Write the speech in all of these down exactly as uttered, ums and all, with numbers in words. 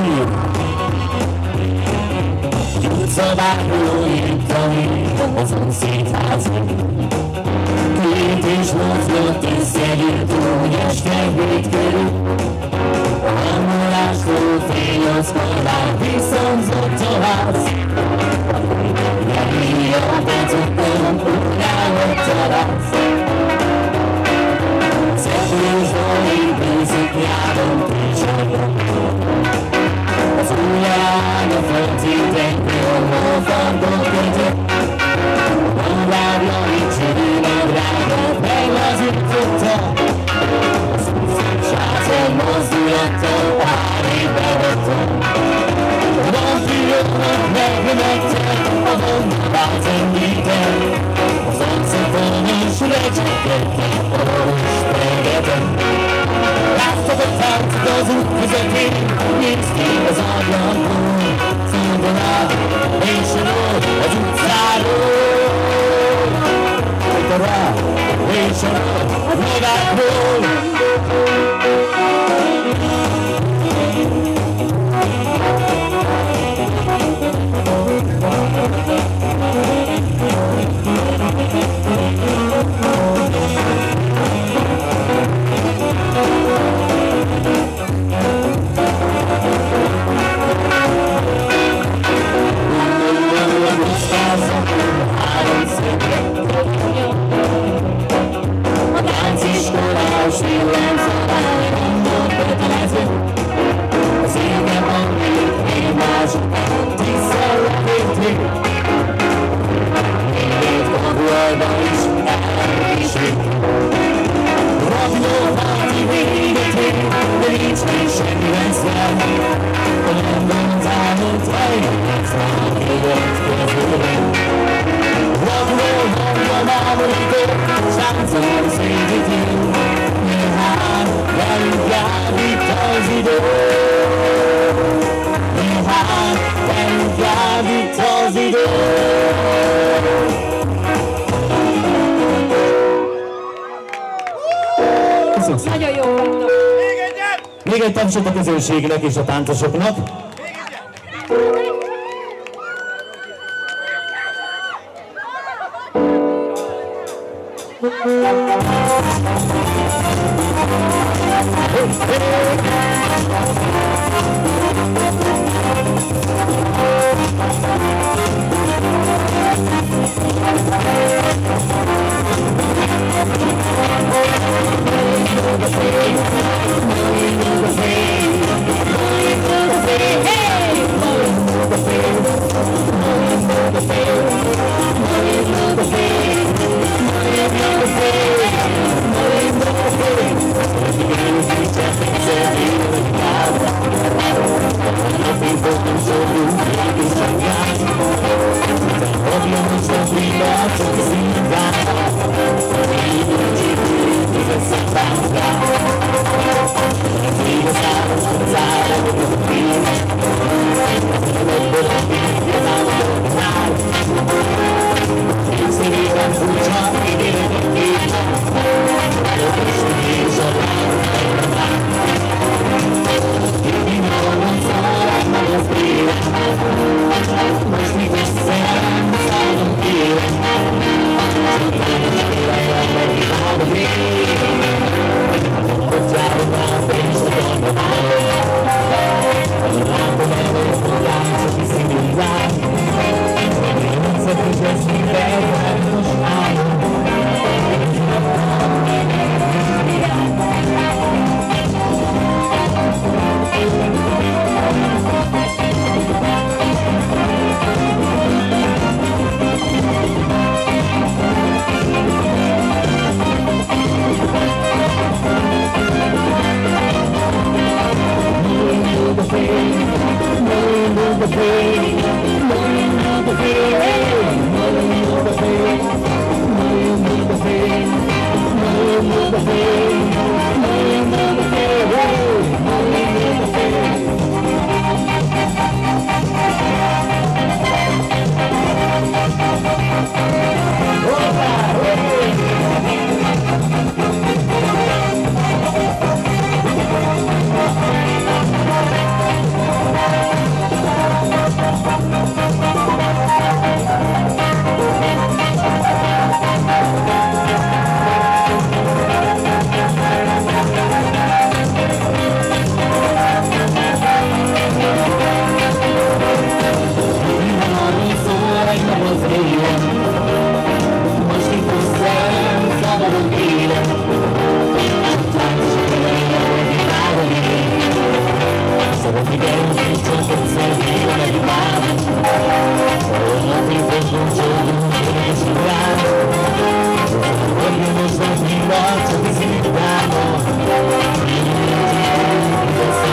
Jutszabáról írtani az szétházig. Két és mozgott összegyűlt úgy este hét körül. A hangolástól fél nyolckor visszhangzott a ház. Jeli a becukkom, utállott a láz. Szepülősból épőzik járom később. Az ujján a földszintekből hófardot kötött. A lábjai csőnadrágot meglazította. A szúszék srác egy mozdulattal pár évbe vettem. A vampíroknak megmegtek, a gondobát engítem. Az arcokon is recsegtettek, ahol is tegetem. Látszok a tánc az út közepén, nézd ki az ablakon. Szóljon át, és ról az utcáról. Folyta rá, és ról a magákról. A tánciskolás villámszabály gondol kötelező. Az égen hangzik egymás után tízszer lefértő. Mindét konvojban is elkísérjük. Rabló parti véget ér, de nincs még semmi veszve. A London-támot hajlott a következőben. Rabló hangban ámolító, sáncol szédítő. Néhány velünk jár itt az idő. Néhány velünk jár itt az idő. Nagyon jó voltak. Még egy tapsot a közönségnek és a táncosoknak. Solo fiel un dicho que serviva una guitarra. Todo tiempo es un solo tiene que segurar. Porque no está filoso que se necesitamos. Y no se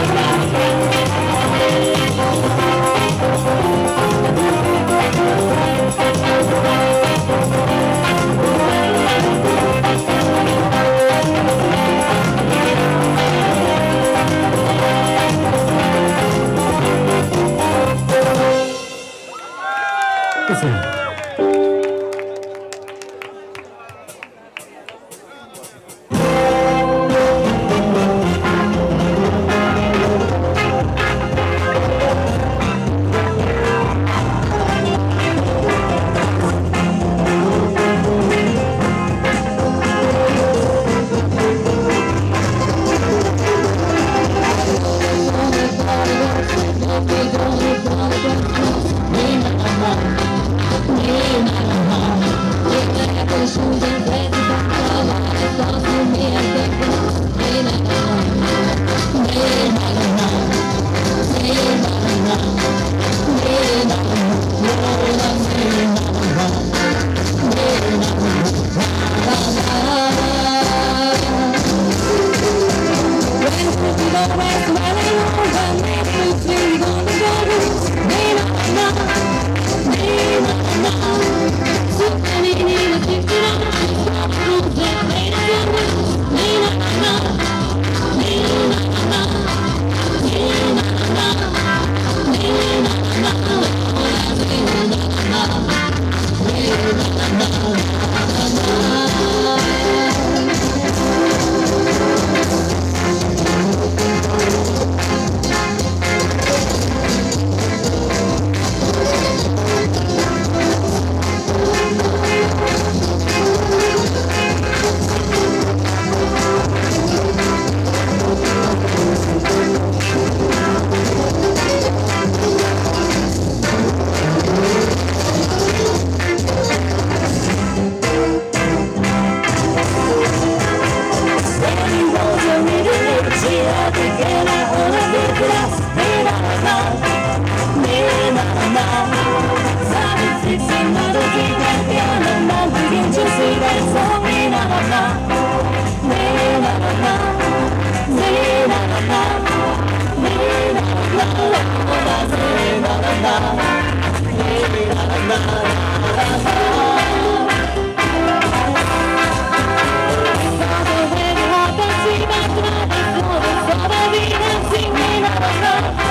Sing me na na na.